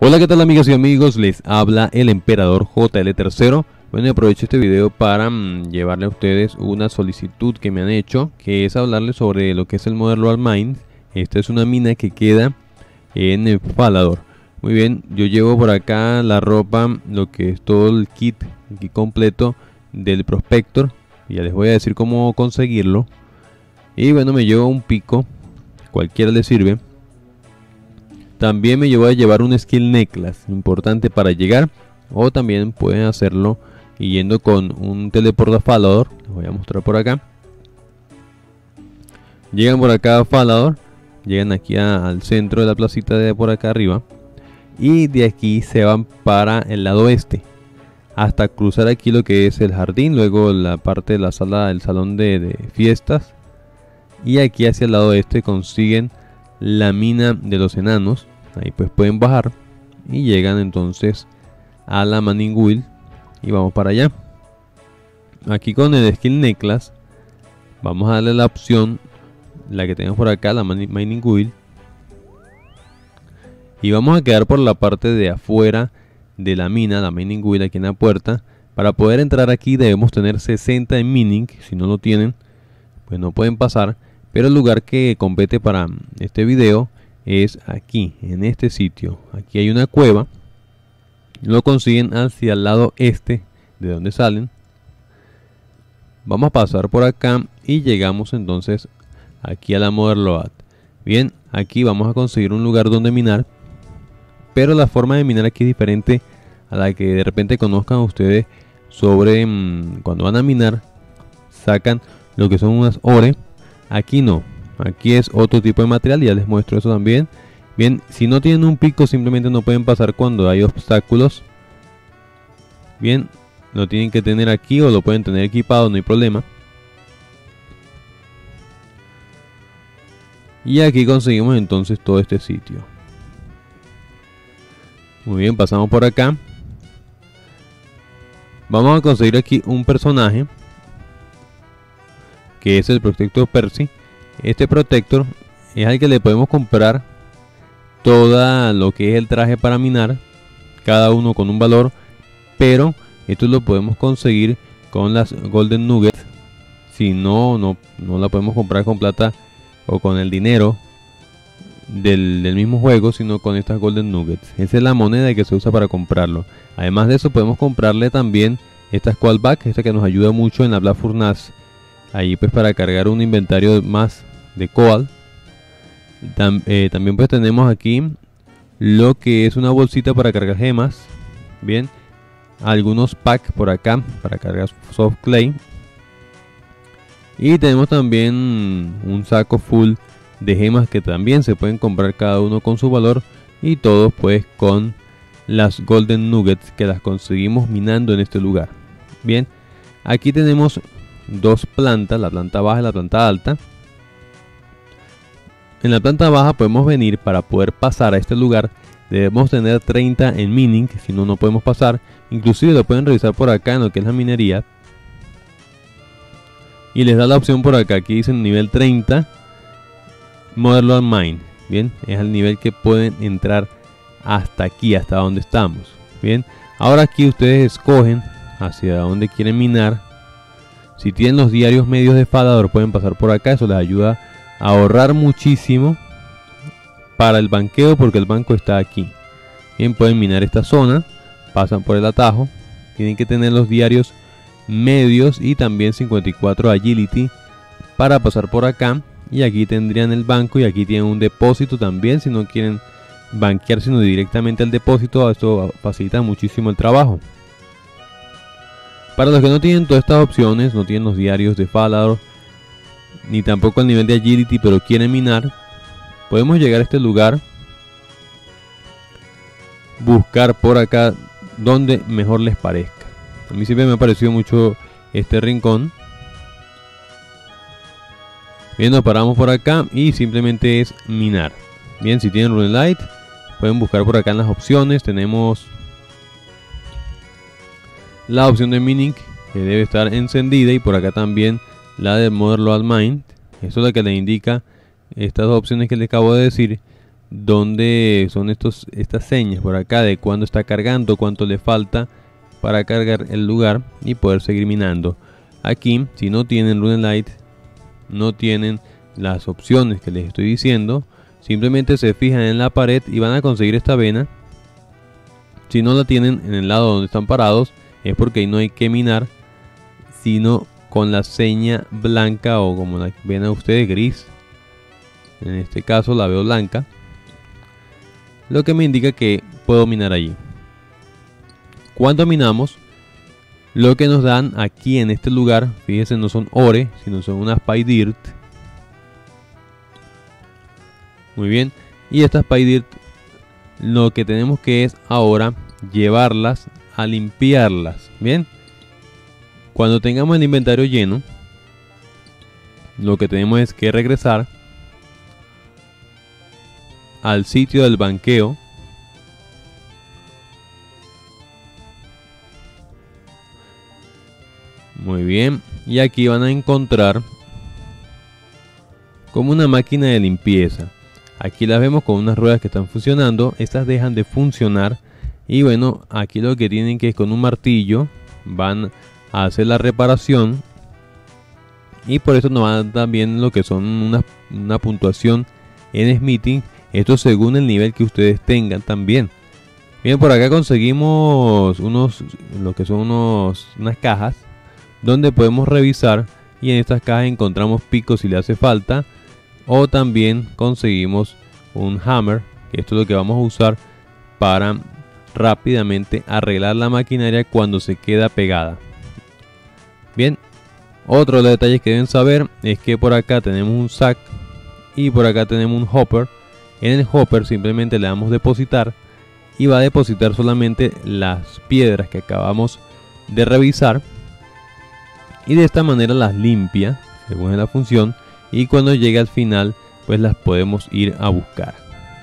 Hola, ¿qué tal amigas y amigos? Les habla el emperador JL3. Bueno, y aprovecho este video para llevarle a ustedes una solicitud que me han hecho, que es hablarles sobre lo que es el Mother Lode Mine. Esta es una mina que queda en el Falador. Muy bien, yo llevo por acá la ropa, lo que es todo el kit aquí completo del Prospector. Ya les voy a decir cómo conseguirlo. Y bueno, me llevo un pico, cualquiera le sirve. También me llevo a llevar un skill necklace, importante para llegar. O también pueden hacerlo yendo con un teleport a Falador. Les voy a mostrar por acá. Llegan por acá a Falador. Llegan aquí al centro de la placita de por acá arriba. Y de aquí se van para el lado oeste, hasta cruzar aquí lo que es el jardín. Luego la parte de la sala, el salón de fiestas. Y aquí hacia el lado oeste consiguen la mina de los enanos. Ahí pues pueden bajar y llegan entonces a la Mining Wheel y vamos para allá. Aquí con el skill necklace vamos a darle la opción, la que tenemos por acá, la Mining Wheel, y vamos a quedar por la parte de afuera de la mina, la Mining Wheel aquí en la puerta. Para poder entrar aquí debemos tener 60 en mining. Si no lo tienen, pues no pueden pasar. Pero el lugar que compete para este video es aquí, en este sitio. Aquí hay una cueva. Lo consiguen hacia el lado este de donde salen. Vamos a pasar por acá y llegamos entonces aquí a la Mother Lode. Bien, aquí vamos a conseguir un lugar donde minar. Pero la forma de minar aquí es diferente a la que de repente conozcan ustedes sobre cuando van a minar. Sacan lo que son unas ores. Aquí no. Aquí es otro tipo de material, ya les muestro eso también. Bien, si no tienen un pico simplemente no pueden pasar cuando hay obstáculos. Bien, lo tienen que tener aquí o lo pueden tener equipado, no hay problema. Y aquí conseguimos entonces todo este sitio. Muy bien, pasamos por acá. Vamos a conseguir aquí un personaje, que es el Protector Percy. Este Protector es al que le podemos comprar todo lo que es el traje para minar, cada uno con un valor, pero esto lo podemos conseguir con las Golden Nuggets. Si no la podemos comprar con plata o con el dinero del mismo juego, sino con estas Golden Nuggets. Esa es la moneda que se usa para comprarlo. Además de eso podemos comprarle también esta Squad Bag, esta que nos ayuda mucho en la Blast Furnace. Ahí pues para cargar un inventario más de Coal. También pues tenemos aquí lo que es una bolsita para cargar gemas. Bien, algunos packs por acá para cargar soft clay. Y tenemos también un saco full de gemas que también se pueden comprar cada uno con su valor. Y todos pues con las Golden Nuggets que las conseguimos minando en este lugar. Bien, aquí tenemos dos plantas, la planta baja y la planta alta. En la planta baja podemos venir. Para poder pasar a este lugar debemos tener 30 en mining, si no, no podemos pasar. Inclusive lo pueden revisar por acá en lo que es la minería. Y les da la opción por acá, aquí dicen nivel 30 Mother Lode Mine. Bien, es el nivel que pueden entrar hasta aquí, hasta donde estamos. Bien, ahora aquí ustedes escogen hacia dónde quieren minar. Si tienen los diarios medios de Falador pueden pasar por acá, eso les ayuda a ahorrar muchísimo para el banqueo, porque el banco está aquí. Bien, pueden minar esta zona, pasan por el atajo. Tienen que tener los diarios medios y también 54 agility para pasar por acá. Y aquí tendrían el banco y aquí tienen un depósito también, si no quieren banquear sino directamente al depósito. Esto facilita muchísimo el trabajo. Para los que no tienen todas estas opciones, no tienen los diarios de Falador ni tampoco el nivel de agility, pero quieren minar, podemos llegar a este lugar, buscar por acá donde mejor les parezca. A mí siempre me ha parecido mucho este rincón. Bien, nos paramos por acá y simplemente es minar. Bien, si tienen Runelite pueden buscar por acá en las opciones. Tenemos la opción de mining, que debe estar encendida, y por acá también la de Mother Lode Mine. Esto es lo que le indica estas dos opciones que les acabo de decir. donde son estas señas por acá de cuándo está cargando, cuánto le falta para cargar el lugar y poder seguir minando. Aquí, si no tienen Runelite, no tienen las opciones que les estoy diciendo, simplemente se fijan en la pared y van a conseguir esta vena. Si no la tienen en el lado donde están parados, es porque ahí no hay que minar, sino con la seña blanca, o como la ven a ustedes, gris. En este caso la veo blanca, lo que me indica que puedo minar allí. Cuando minamos, lo que nos dan aquí en este lugar, fíjense, no son ore, sino son unas PyDirt. Muy bien, y estas PyDirt, lo que tenemos que es ahora llevarlas a limpiarlas. Bien, cuando tengamos el inventario lleno, lo que tenemos es que regresar al sitio del banqueo. Muy bien, y aquí van a encontrar como una máquina de limpieza. Aquí las vemos con unas ruedas que están funcionando. Estas dejan de funcionar y bueno, aquí lo que tienen que es con un martillo van a hacer la reparación, y por eso nos van también lo que son una puntuación en smithing. Esto según el nivel que ustedes tengan también. Bien, por acá conseguimos unas cajas donde podemos revisar, y en estas cajas encontramos picos si le hace falta, o también conseguimos un hammer, que esto es lo que vamos a usar para rápidamente arreglar la maquinaria cuando se queda pegada. Bien, otro de los detalles que deben saber es que por acá tenemos un sack y por acá tenemos un hopper. En el hopper simplemente le damos depositar y va a depositar solamente las piedras que acabamos de revisar, y de esta manera las limpia según la función, y cuando llegue al final pues las podemos ir a buscar.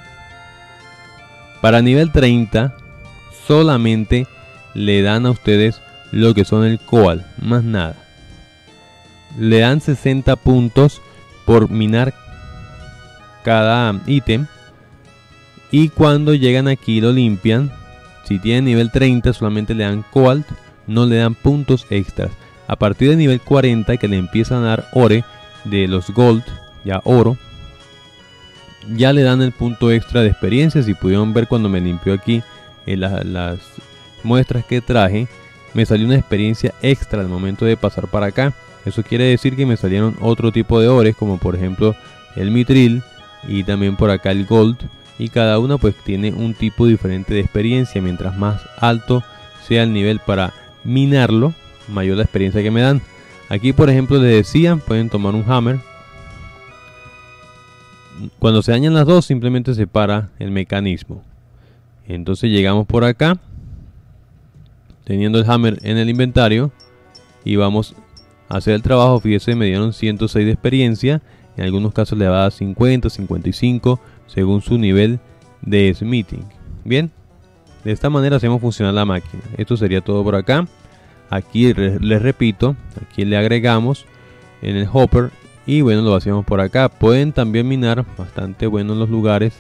Para nivel 30 solamente le dan a ustedes lo que son el coal, más nada. Le dan 60 puntos por minar cada ítem, y cuando llegan aquí lo limpian. Si tienen nivel 30 solamente le dan coal, no le dan puntos extras. A partir de nivel 40, que le empiezan a dar ore de los gold, ya oro, ya le dan el punto extra de experiencia. Si pudieron ver cuando me limpió aquí en las muestras que traje, me salió una experiencia extra al momento de pasar para acá. Eso quiere decir que me salieron otro tipo de ores, como por ejemplo el mitril y también por acá el gold, y cada una pues tiene un tipo diferente de experiencia. Mientras más alto sea el nivel para minarlo, mayor la experiencia que me dan. Aquí por ejemplo les decía, pueden tomar un hammer. Cuando se dañan las dos simplemente se para el mecanismo. Entonces llegamos por acá teniendo el hammer en el inventario y vamos a hacer el trabajo. Fíjense, me dieron 106 de experiencia. En algunos casos le va a dar 50, 55 según su nivel de smithing. Bien, de esta manera hacemos funcionar la máquina. Esto sería todo por acá. Aquí les repito, aquí le agregamos en el hopper y bueno, lo hacemos por acá. Pueden también minar, bastante bueno en los lugares,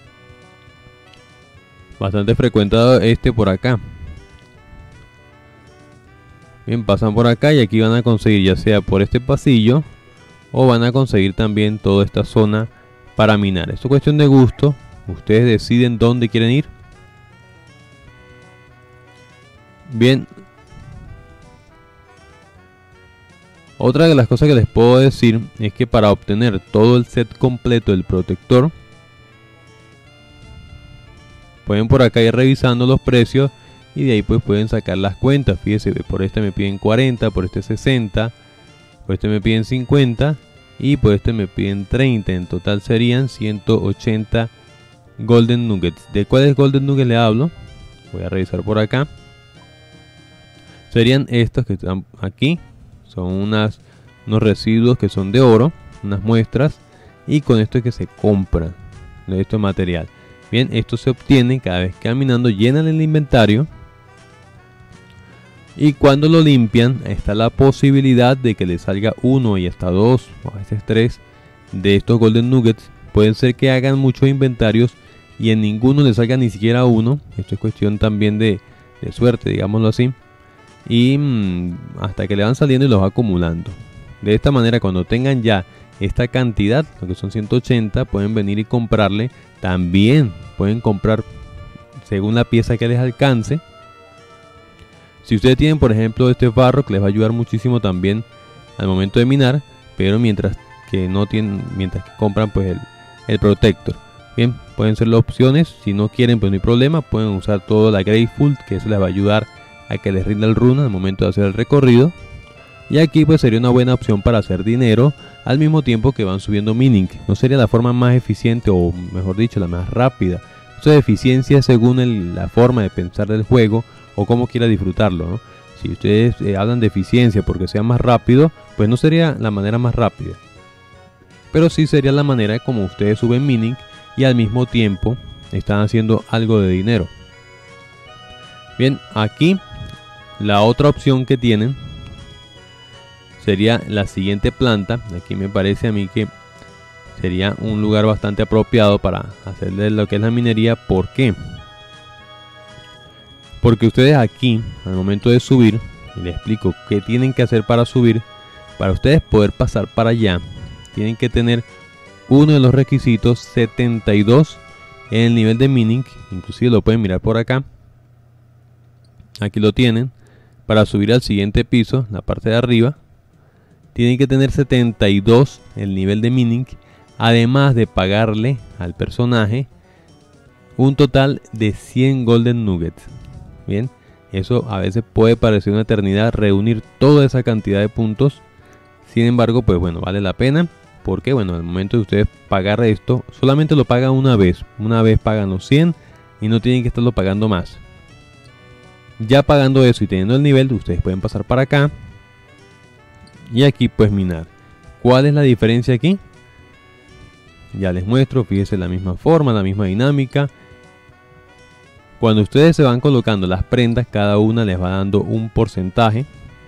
bastante frecuentado por acá. Bien, pasan por acá y aquí van a conseguir ya sea por este pasillo o van a conseguir también toda esta zona para minar. Esto es cuestión de gusto, ustedes deciden dónde quieren ir. Bien, otra de las cosas que les puedo decir es que para obtener todo el set completo del protector, pueden por acá ir revisando los precios y de ahí pues pueden sacar las cuentas. Fíjense, por este me piden 40, por este 60, por este me piden 50 y por este me piden 30. En total serían 180 golden nuggets. ¿De cuáles golden nuggets le hablo? Voy a revisar por acá. Serían estos que están aquí. Son unos residuos que son de oro, unas muestras, y con esto es que se compra esto es material. Bien, esto se obtiene cada vez que caminando llenan el inventario, y cuando lo limpian está la posibilidad de que le salga uno y hasta dos o a veces tres de estos golden nuggets puede ser que hagan muchos inventarios y en ninguno les salga ni siquiera uno. Esto es cuestión también de suerte, digámoslo así. Y hasta que le van saliendo y los va acumulando. De esta manera, cuando tengan ya esta cantidad, lo que son 180, pueden venir y comprarle. También pueden comprar según la pieza que les alcance. Si ustedes tienen, por ejemplo, este barro, que les va a ayudar muchísimo también al momento de minar, pero mientras que compran pues el protector. Bien, pueden ser las opciones. Si no quieren, pues no hay problema, pueden usar todo la Grateful, que eso les va a ayudar a que les rinda el runa al momento de hacer el recorrido. Y aquí pues sería una buena opción para hacer dinero al mismo tiempo que van subiendo mining. No sería la forma más eficiente, o mejor dicho, la más rápida. Esto de eficiencia según la forma de pensar del juego o cómo quiera disfrutarlo, ¿no? Si ustedes hablan de eficiencia porque sea más rápido, pues no sería la manera más rápida, pero sí sería la manera como ustedes suben mining y al mismo tiempo están haciendo algo de dinero. Bien, aquí la otra opción que tienen sería la siguiente planta. Aquí me parece a mí que sería un lugar bastante apropiado para hacerle lo que es la minería. ¿Por qué? Porque ustedes aquí, al momento de subir, y les explico qué tienen que hacer para subir. Para ustedes poder pasar para allá, tienen que tener uno de los requisitos 72 en el nivel de mining. Inclusive lo pueden mirar por acá. Aquí lo tienen. Para subir al siguiente piso, la parte de arriba, tienen que tener 72 el nivel de mining. Además de pagarle al personaje un total de 100 golden nuggets. Bien, eso a veces puede parecer una eternidad reunir toda esa cantidad de puntos. Sin embargo, pues bueno, vale la pena. Porque bueno, al momento de ustedes pagar esto, solamente lo pagan una vez. Una vez pagan los 100 y no tienen que estarlo pagando más. Ya pagando eso y teniendo el nivel, ustedes pueden pasar para acá. Y aquí pues minar. ¿Cuál es la diferencia aquí? Ya les muestro, fíjense, la misma forma, la misma dinámica. Cuando ustedes se van colocando las prendas, cada una les va dando un porcentaje.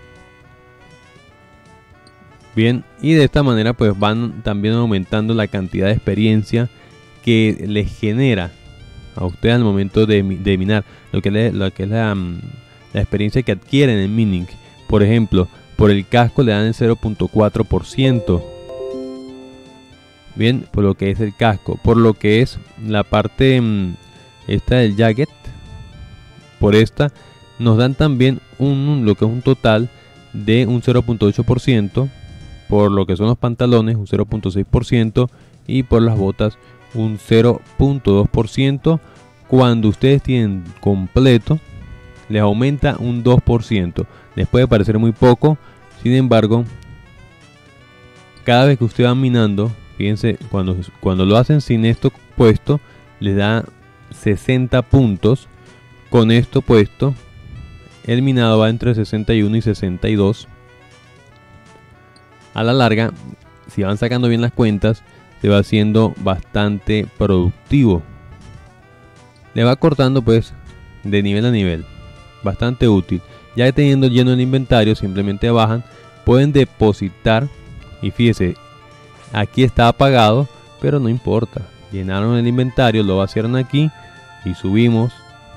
Bien, y de esta manera pues van también aumentando la cantidad de experiencia que les genera a ustedes al momento de minar. Lo que es la experiencia que adquieren en mining. Por ejemplo, por el casco le dan el 0.4%. Bien, por lo que es el casco. Por lo que es la parte esta del jacket, por esta nos dan también lo que es un total de un 0.8%. Por lo que son los pantalones un 0.6%. Y por las botas un 0.2%. Cuando ustedes tienen completo, les aumenta un 2%. Les puede parecer muy poco, sin embargo, cada vez que ustedes van minando, fíjense, cuando lo hacen sin esto puesto, les da 60 puntos. Con esto puesto, el minado va entre 61 y 62. A la larga, si van sacando bien las cuentas, se va haciendo bastante productivo. Le va cortando pues de nivel a nivel. Bastante útil. Ya teniendo lleno el inventario, simplemente bajan, pueden depositar. Y fíjese, aquí está apagado, pero no importa. Llenaron el inventario, lo vaciaron aquí y subimos.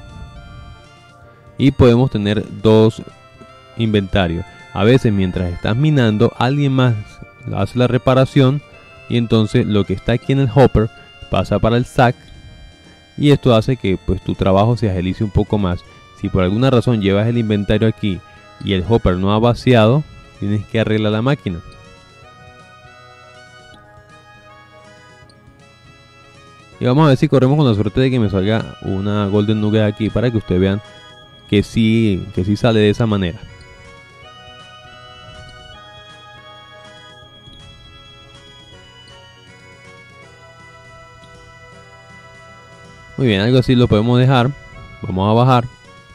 Y podemos tener dos inventarios. A veces mientras estás minando, alguien más hace la reparación. Y entonces lo que está aquí en el hopper pasa para el sack. Y esto hace que pues tu trabajo se agilice un poco más. Si por alguna razón llevas el inventario aquí y el hopper no ha vaciado, tienes que arreglar la máquina. Y vamos a ver si corremos con la suerte de que me salga una golden nugget aquí, para que ustedes vean que sí sale de esa manera. Muy bien, algo así lo podemos dejar. Vamos a bajar.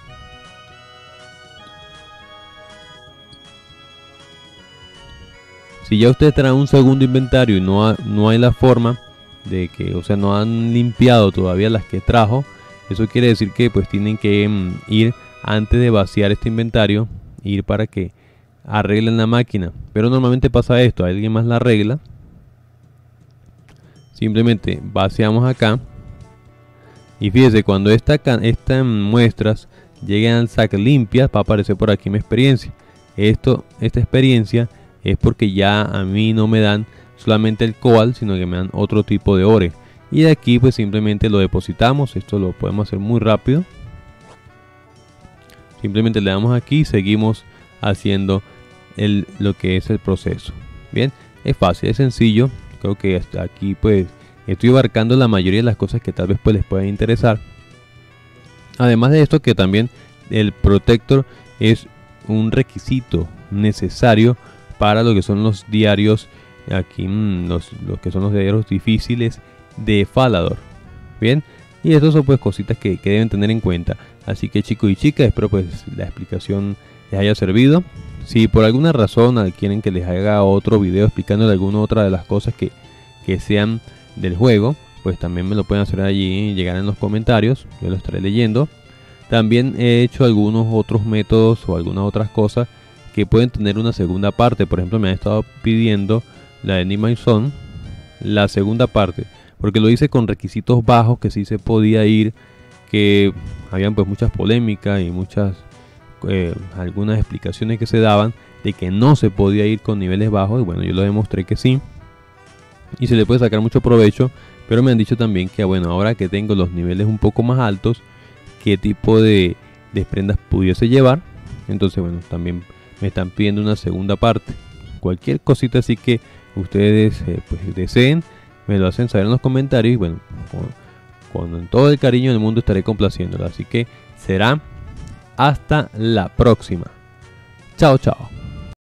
Si ya ustedes traen un segundo inventario y no hay la forma de que, o sea, no han limpiado todavía las que trajo, eso quiere decir que pues tienen que ir antes de vaciar este inventario, ir para que arreglen la máquina. Pero normalmente pasa esto, alguien más la arregla. simplemente vaciamos acá. Y fíjese, cuando estas muestras lleguen al SAC limpias, va a aparecer por aquí mi experiencia. Esta experiencia es porque ya a mí no me dan solamente el coal, sino que me dan otro tipo de ore. Y de aquí pues simplemente lo depositamos. Esto lo podemos hacer muy rápido. Simplemente le damos aquí y seguimos haciendo lo que es el proceso. Bien, es fácil, es sencillo. Creo que hasta aquí pues estoy abarcando la mayoría de las cosas que tal vez pues les puedan interesar. Además de esto, que también el protector es un requisito necesario para lo que son los diarios aquí, los que son los diarios difíciles de Falador. Bien, y estas son pues cositas que deben tener en cuenta. Así que chicos y chicas, espero pues la explicación les haya servido. Si por alguna razón quieren que les haga otro video explicando alguna otra de las cosas que sean del juego, pues también me lo pueden hacer allí, llegar en los comentarios, yo lo estaré leyendo. También he hecho algunos otros métodos o algunas otras cosas que pueden tener una segunda parte. Por ejemplo, me han estado pidiendo la de Need My Zone, la segunda parte, porque lo hice con requisitos bajos, que sí se podía ir, que habían pues muchas polémicas y muchas algunas explicaciones que se daban de que no se podía ir con niveles bajos. Y bueno, yo lo demostré que sí, y se le puede sacar mucho provecho. Pero me han dicho también que bueno, ahora que tengo los niveles un poco más altos, qué tipo de prendas pudiese llevar. Entonces bueno, también me están pidiendo una segunda parte. Cualquier cosita así que ustedes pues deseen, me lo hacen saber en los comentarios. Y bueno, con todo el cariño del mundo estaré complaciéndolo. Así que será hasta la próxima. Chao, chao.